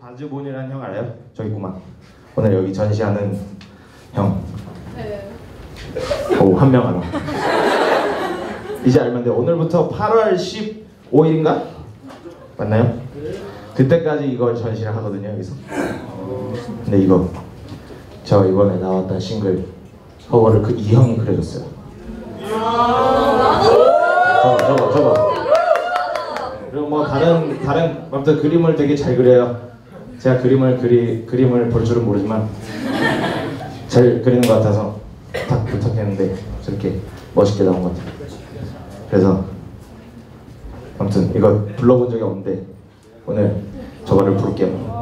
바즈본이라는 형 알아요? 저기 있구만. 오늘 여기 전시하는 형. 네. 오, 한 명 알아. 이제 알면 돼. 오늘부터 8월 15일인가? 맞나요? 그때까지 이걸 전시를 하거든요, 여기서. 근데 이거 저 이번에 나왔던 싱글 커버를 그 이 형이 그려줬어요. 저거. 그리고 뭐 다른 아무튼 그림을 되게 잘 그려요. 제가 그림을 볼 줄은 모르지만 잘 그리는 것 같아서 딱 부탁했는데 저렇게 멋있게 나온 것 같아요. 그래서 아무튼 이거 불러본 적이 없는데 오늘 저거를 부를게요.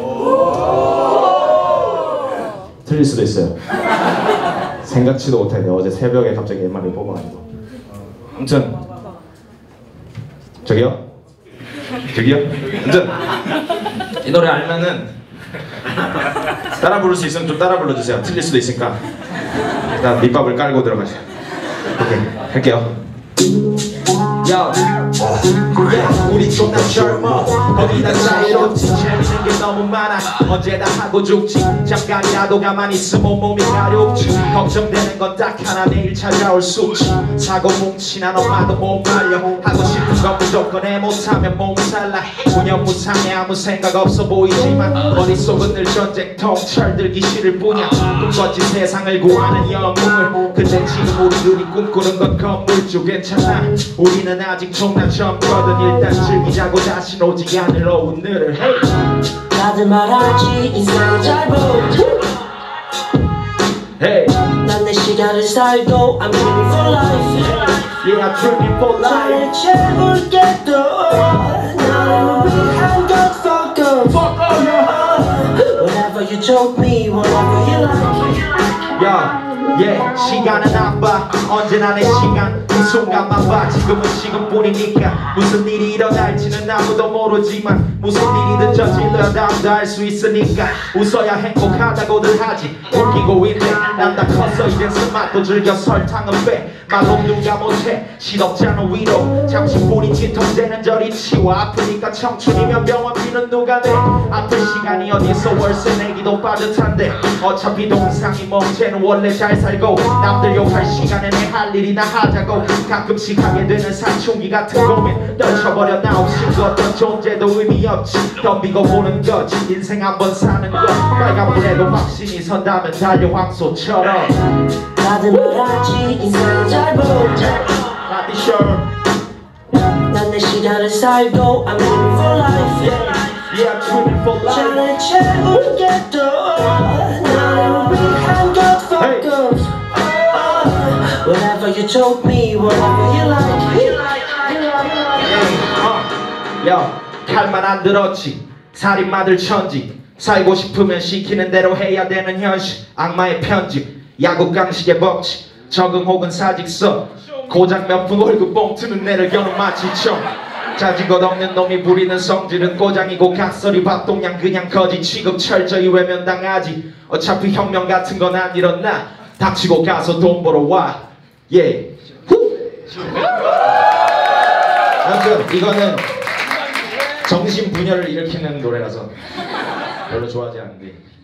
틀릴 수도 있어요. 생각지도 못했는데 어제 새벽에 갑자기 MR을 뽑아가지고. 아무튼 저기요? 아무튼 이 노래 알면은 따라 부를 수 있으면 좀 따라 불러주세요. 틀릴 수도 있으니까 일단 밑밥을 깔고 들어가세요. 오케이, 할게요. 야, 우리 좀 더 젊어. 거기다 자유롭지. 재밌는 게 너무 많아. 언제 다 하고 죽지. 잠깐이라도 가만히 있으면 몸이 가렵지. 걱정되는 건 딱 하나, 내일 찾아올 숙취. 사고 뭉치난 엄마도 못 말려. 하고 싶은 건 무조건 해. 못하면 몸살나. 무념무상해. 아무 생각 없어 보이지만 머릿속은 늘 전쟁통 철들기 싫을 뿐이야. 꿈꿨지 세상을 구하는 영웅을. 근데 지금 우리 눈이 꿈꾸는 건 건물주. 괜찮아, 우리는 아직 존나 젊거든. 일단 즐기자고 자신 오지 않을 오늘을. 다들 말하지 인생은 짧아. Hey, 난 내 시간을 살고 I'm dreaming for life. yeah, I'm dreaming for life. 나를 채울게 또 나를 위한 것 fuck up. Whatever you told me, whatever you like. 야, yeah, 시간은 안 봐. 언제나 내 시간 이 순간만 봐. 지금은 지금뿐이니까 무슨 일이 일어날지는 아무도 모르지만 무슨 일이든 저질러도 알 수 있으니까 웃어야 행복하다고들 하지. 웃기고 있네. 난 다 컸어 이젠 술맛도 즐겨 설탕은 빼. 말로 누가 못해 시덥잖아 위로. 잠시뿐인 진통제는 저리 치워. 아프니까 청춘이면 병원비는 누가 내. 아플 시간이 어디서 월세 내기도 빠듯한데 어차피 동상이 멈쟤는 원래 잘 살고 남들 욕할 시간에 내 할 일이나 하자고. 가끔씩 하게 되는 사춘기 같은 고민 떨쳐버려. 나 없이 그 어떤 존재도 의미 없지. 덤비고 보는 거지 인생 한번 사는 거. 빨간불에도 확신이 선다면 달려 황소처럼. 다들 말하지 인생은 짧아. Not sure. 난 내 시간을 살고 I'm living for life. Yeah, I'm dreaming for life. 나를 채울게 또 나를 위한 것 fuck up. Whatever you told me, whatever you like. 야, 칼만 안 들었지. 살인마들 천지. 살고 싶으면 시키는 대로 해야 되는 현실. 악마의 편집, 야구 강식의 법칙. 적응 혹은 사직서. 고작 몇 푼 월급 봉투는 내를 여는 마치청. 자지것 없는 놈이 부리는 성질은 꼬장이고 각설이 밥동양 그냥 거지 취급 철저히 외면당하지. 어차피 혁명 같은 건 안 일어나. 닥치고 가서 돈 벌어 와. 예. 아무튼 이거는 정신분열을 일으키는 노래라서 별로 좋아하지 않는데